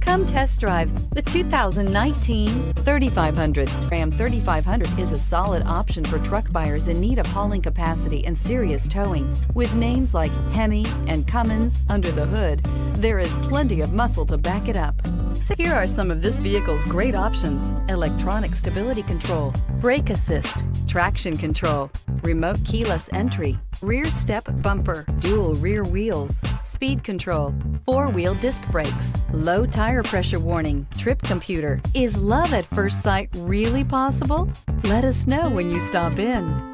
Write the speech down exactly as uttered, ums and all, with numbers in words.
Come test drive the two thousand nineteen thirty-five hundred. Ram thirty-five hundred is a solid option for truck buyers in need of hauling capacity and serious towing. With names like Hemi and Cummins under the hood, there is plenty of muscle to back it up. So here are some of this vehicle's great options: electronic stability control, brake assist, traction control, remote keyless entry, rear step bumper, dual rear wheels, speed control, four-wheel disc brakes, low tire pressure warning, trip computer. Is love at first sight really possible? Let us know when you stop in.